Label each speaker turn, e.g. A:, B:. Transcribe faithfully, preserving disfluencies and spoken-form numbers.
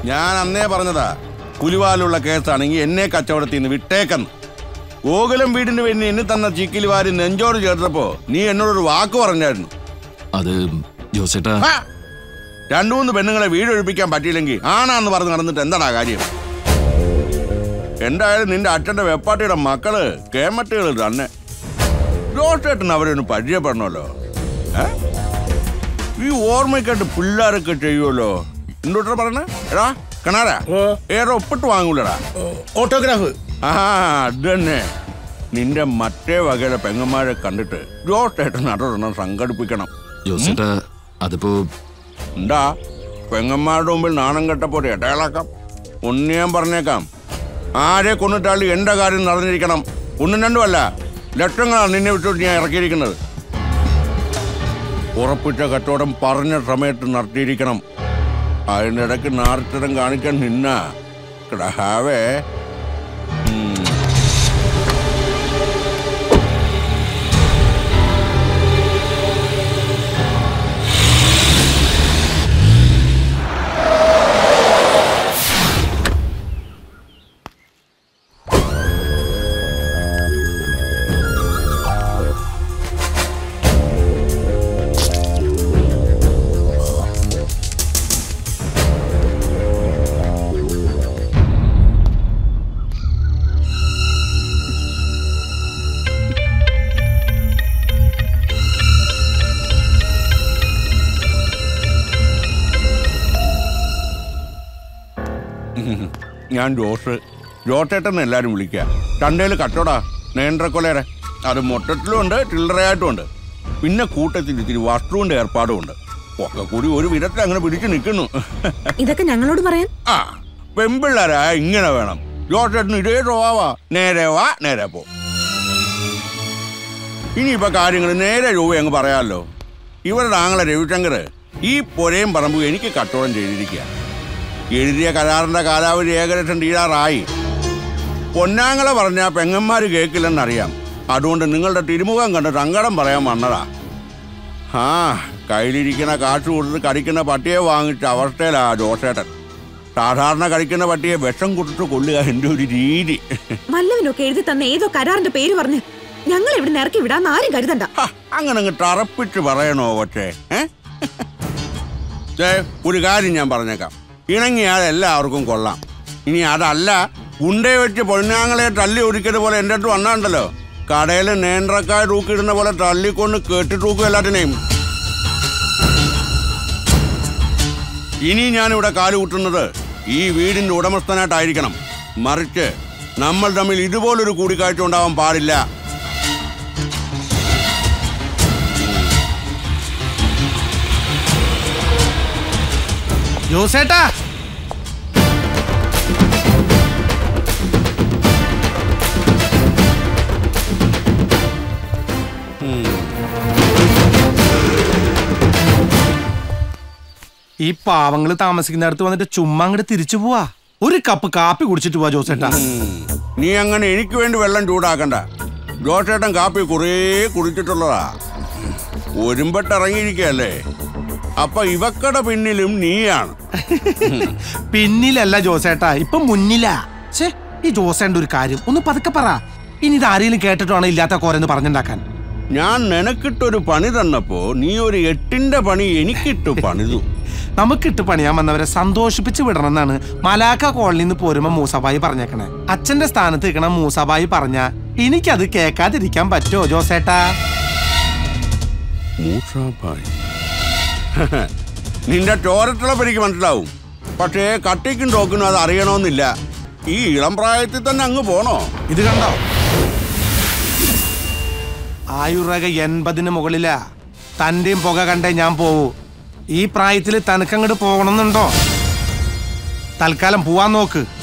A: ഞാൻ അന്നേ പറഞ്ഞതാ, പുലിവാലുള്ള കേസാണെങ്കിൽ എന്നെ കച്ചവടത്തിൽ നിന്ന് വിട്ടേക്കെന്ന്. ഗോകുലം വീടിന് വേണ്ടി എന്നെ തന്ന ചിക്കിലി വാരി നെഞ്ചോട് ചേർത്തപ്പോ നീ എന്നോടൊരു വാക്ക് പറഞ്ഞായിരുന്നു.
B: അത് ജോസേട്ടാ,
A: രണ്ടു മൂന്ന് പെണ്ണുങ്ങളെ വീടൊഴിപ്പിക്കാൻ പറ്റിയില്ലെങ്കിൽ ആണാന്ന് പറഞ്ഞ് നടന്നിട്ട് എന്താടാ കാര്യം? എന്തായാലും നിന്റെ അച്ഛന്റെ വെപ്പാട്ടിയുടെ മക്കള് കേമട്ടുകൾ തന്നെ. ജോസേട്ടൻ അവരൊന്ന് പരിചയപ്പെടണമല്ലോ. ഈ ഓർമ്മയ്ക്കായിട്ട് പിള്ളേരൊക്കെ ചെയ്യുമല്ലോ. എന്തോട്ടാ പറഞ്ഞ എടാ കണാരാ ഏറെ ഒപ്പിട്ട് വാങ്ങൂലടാ,
C: ഓട്ടോഗ്രാഫ്.
A: ആ അത് തന്നെ. നിന്റെ മറ്റേ വകയിലെ പെങ്ങന്മാരെ കണ്ടിട്ട് ജോസേട്ടൻ അതൊരെണ്ണം സംഘടിപ്പിക്കണം.
B: ജോസേട്ടാ അതിപ്പോ
A: എന്താ പെങ്ങന്മാരുടെ മുമ്പിൽ നാണം കെട്ടപ്പോ ഇടയിളക്കാം. ഒന്ന് ഞാൻ പറഞ്ഞേക്കാം, ആരെ കൊന്നിട്ടാളി എന്റെ കാര്യം നടന്നിരിക്കണം. ഒന്നും രണ്ടുമല്ല, ലക്ഷങ്ങളാണ് നിന്നെ വിട്ടോട്ട് ഞാൻ ഇറക്കിയിരിക്കുന്നത്. ഉറപ്പിച്ച കച്ചവടം പറഞ്ഞ സമയത്ത് നടത്തിയിരിക്കണം. അതിൻ്റെ ഇടയ്ക്ക് നാർത്തരം കാണിക്കാൻ നിന്ന കിടഹാവേ. ഞാൻ ജോസ്, ജോസേട്ടെന്ന് എല്ലാവരും വിളിക്കുക. ചന്തയിൽ കച്ചവടാ നേന്ത്രക്കൊലേറെ. അത് മൊത്തത്തിലും ഉണ്ട്, ചില്ലറയായിട്ടും ഉണ്ട്. പിന്നെ കൂട്ടത്തിൽ ഇത്തിരി വസ്തുവിന്റെ ഏർപ്പാടും ഉണ്ട്. ഒക്കെ കൂടി ഒരു വിധത്തിൽ അങ്ങനെ പിടിച്ചു നിൽക്കുന്നു.
D: ഇതൊക്കെ ഞങ്ങളോട് പറയാൻ
A: ആ പെമ്പിള്ളേരാ ഇങ്ങനെ വേണം. ജോസേട്ടന് ഇതേ സ്വഭാവാ, നേരെ വാ നേരെ പോ. ഇനിയിപ്പോ കാര്യങ്ങൾ നേരെ രൂപ അങ്ങ് പറയാമല്ലോ. ഇവരുടെ ആങ്ങളെ രവിശങ്കർ ഈ പൊരയും പറമ്പും എനിക്ക് കച്ചവടം ചെയ്തിരിക്കുക. എഴുതിയ കരാറിന്റെ കാലാവധി ഏകദേശം തീരാറായി. പൊന്നാങ്ങളെ പറഞ്ഞാൽ പെങ്ങന്മാർ കേൾക്കില്ലെന്നറിയാം. അതുകൊണ്ട് നിങ്ങളുടെ തിരുമുഖം കണ്ട് സങ്കടം പറയാൻ വന്നതാ. ആ കയ്യിലിരിക്കുന്ന കാശ് കൊടുത്ത് കടിക്കുന്ന പട്ടിയെ വാങ്ങിച്ച അവസ്ഥയിലാ ജോസേട്ടൻ. സാധാരണ കഴിക്കുന്ന പട്ടിയെ വിഷം കൊടുത്ത് കൊല്ലുക എൻ്റെ ഒരു രീതി.
D: വല്ലവനൊക്കെ എഴുതി തന്ന ഏതോ കരാറിന്റെ പേര് പറഞ്ഞ് ഞങ്ങൾ ഇവിടെ ഇറക്കി വിടാന്ന് ആരും കരുതണ്ട.
A: അങ്ങനെ അങ്ങ് തറപ്പിച്ച് പറയണോ കൊച്ചേ? ഒരു കാര്യം ഞാൻ പറഞ്ഞേക്കാം, ഇണങ്ങിയാൽ എല്ലാവർക്കും കൊള്ളാം. ഇനി അതല്ല, ഗുണ്ടയെ വെച്ച് പൊന്നാങ്ങളെ തല്ലി ഒരിക്കത് പോലെ എൻ്റെ അടുത്ത് വന്നാണ്ടല്ലോ, കടയിൽ നേന്ത്രക്കായ തൂക്കിയിടുന്ന പോലെ തള്ളിക്കൊണ്ട് കേട്ടി തൂക്കും എല്ലാത്തിനെയും. ഇനി ഞാനിവിടെ കാലുകൂട്ടുന്നത് ഈ വീടിന്റെ ഉടമസ്ഥനായിട്ടായിരിക്കണം. മറിച്ച് നമ്മൾ തമ്മിൽ ഇതുപോലൊരു കൂടിക്കാഴ്ച ഉണ്ടാവാൻ പാടില്ല.
C: ജോസേട്ടാ, ഈ പാവങ്ങള് താമസിക്കുന്നിടത്ത് വന്നിട്ട് ചുമ്മാ അങ്ങോട്ട് തിരിച്ചു പോവാ. ഒരു കപ്പ് കാപ്പി കുടിച്ചിട്ട് പോവാ ജോസേട്ടാ.
A: നീ അങ്ങനെ എനിക്ക് വേണ്ടി വെള്ളം ചൂടാക്കണ്ട. ജോസേട്ടൻ കാപ്പി കുറേ കുടിച്ചിട്ടുള്ളതാ. ഒരുമ്പെട്ടിറങ്ങിയിരിക്കല്ലേ. അപ്പൊ ഇവക്കടെ പിന്നിലും നീയാണ്.
C: പിന്നിലല്ല ജോസേട്ടാ, ഇപ്പൊ മുന്നിലാ. ഛേ, ഈ ജോസേന്റെ ഒരു കാര്യം ഒന്ന് പതുക്കെ പറ. ഇനി ഇത് ആരെങ്കിലും കേട്ടിട്ടാണോ ഇല്ലാത്ത കോരെന്ന് പറഞ്ഞുണ്ടാക്കാൻ.
A: ഞാൻ നിനക്കിട്ടൊരു പണി തന്നപ്പോ നീ ഒരു എട്ടിന്റെ പണി എനിക്കിട്ടു പണിതു.
C: നമുക്കിട്ട് പണിയാൻ വന്നവരെ സന്തോഷിപ്പിച്ച് വിടണം എന്നാണ് മലാക്ക കോളനിയിൽ നിന്ന് പോരുമ്പോ മൂസാബായി പറഞ്ഞേക്കണേ. അച്ഛന്റെ സ്ഥാനത്ത് നിൽക്കണ മൂസാബായി പറഞ്ഞ എനിക്കത് കേൾക്കാതിരിക്കാൻ പറ്റുമോ ജോസേട്ടാ?
A: മൂസാബായി നിന്റെ ചോരത്തിളപ്പ് എനിക്ക് മനസ്സിലാവും. പക്ഷേ കട്ടിക്കും ടോക്കിനും അത് അറിയണമെന്നില്ല. ഈ ഇളം പ്രായത്തിൽ തന്നെ അങ്ങ് പോണോ?
C: ഇത് കണ്ടോ, ആയുർരേഖ എൺപതിന് മുകളിലാ. തന്റെയും പുക കണ്ടേ ഞാൻ പോവൂ. ഈ പ്രായത്തിൽ തനക്കങ്ങോട്ട് പോകണമെന്നുണ്ടോ? തൽക്കാലം പോവാൻ നോക്ക്.